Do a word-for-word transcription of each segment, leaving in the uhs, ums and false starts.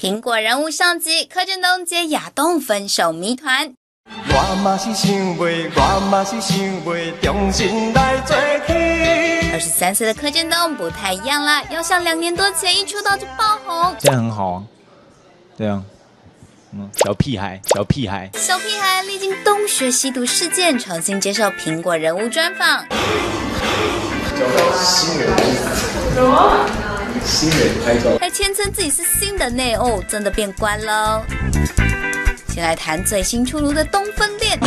苹果人物上集，柯震东接亚东分手谜团。 我嘛是想袂，我嘛是想袂，重新来做起。 二十三岁的柯震东不太一样啦，要像两年多前一出道就爆红， 这样很好啊，这样，嗯，小屁孩，小屁孩， 小屁孩历经东学西毒事件，重新接受苹果人物专访。 新人，什么？新人拍照， 还谦称自己是新的内欧，真的变乖喽。先来谈最新出炉的东分恋。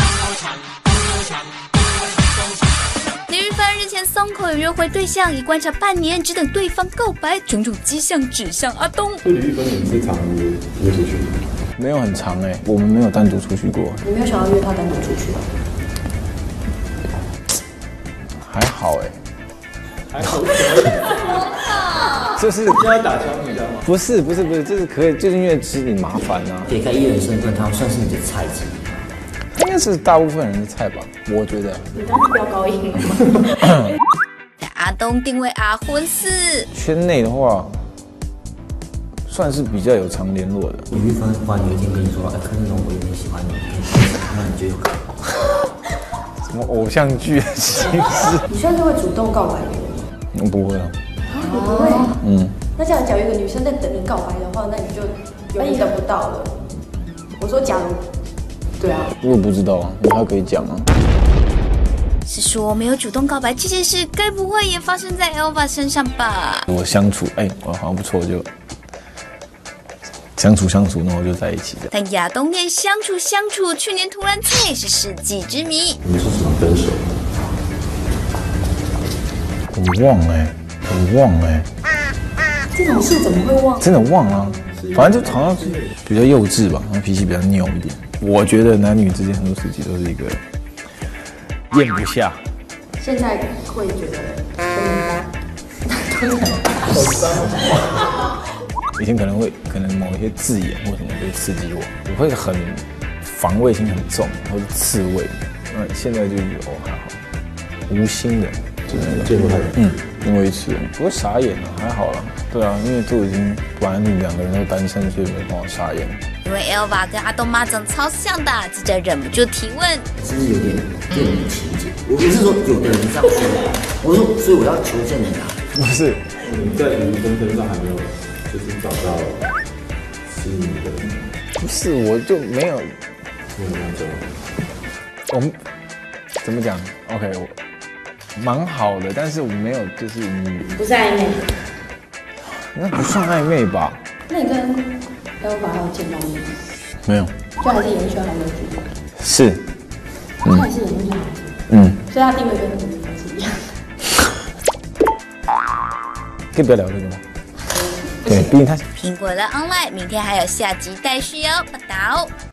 李玉芬日前松口有约会对象，已观察半年，只等对方告白，种种迹象指向阿东。 所以李玉芬，你是常约约出去？ 没有很长哎、欸，我们没有单独出去过。 你没有想要约他单独出去？ 还好哎、 还好， 就是现在打枪，你知道吗？ 不是不是不是，就是可以，就是因为其实你麻烦啊。 撇开艺人身份，他算是你的菜鸡。 应该是大部分人的菜吧，我觉得。 你刚才飙高音。 阿东定位阿婚四， 圈内的话，算是比较有常联络的。 李玉芬忽然有一天跟你说：“哎，柯震东，我有点喜欢你，那你就有可能。” 什么偶像剧的形式？ 你算是会主动告白的人吗？ 我不会啊。 啊，你不会？ 嗯。 那这样，假如有一个女生在等你告白的话，那你就永远等不到了。我说，假如，对啊。 我也不知道啊，你还可以讲啊。 是说没有主动告白这件事，该不会也发生在 Elva 身上吧？ 我相处，哎、欸，我好像不错，就相处相处，然后就在一起的。 但亚东也相处相处，去年突然退是世纪之谜。 你说什么分手？ 我忘了、欸，我忘了、欸。 这种事怎么会忘？ 真的忘了、啊，反正就好像是比较幼稚吧，然后脾气比较拗一点。我觉得男女之间很多事情都是一个咽不下。 现在会觉得以前可能会可能某一些字眼或什么会刺激我，我会很防卫心很重，或是刺猬。那现在就是哦还好，无心的，就那个见过他人， 嗯，见过一次，不会傻眼啊，还好啦。对啊，因为都已经本来两个人都单身，所以没办法傻眼。 因为 Elva 跟阿东妈长超像的，记者忍不住提问： 是不是有点电影情节？我不是说有的人这样说，我说所以我要求证你啊。 不是， 你在李玉芬身上还没有，就是找到吸引你的人， 不是，我就没有， 没有那样做。 我们怎么讲 ？OK， 我蛮好的，但是我没有，就是你不是暧昧， 那不算暧昧吧？ 那你跟 Elva 还有见到面吗？ 没有， 就还是演艺圈好友组？ 是， 他还是演艺圈好友组， 嗯， 所以他定位跟李玉芬是一样。 可以不要聊这个吗？对，毕竟他。 苹果的 Online 明天还有下集待续哦，报道。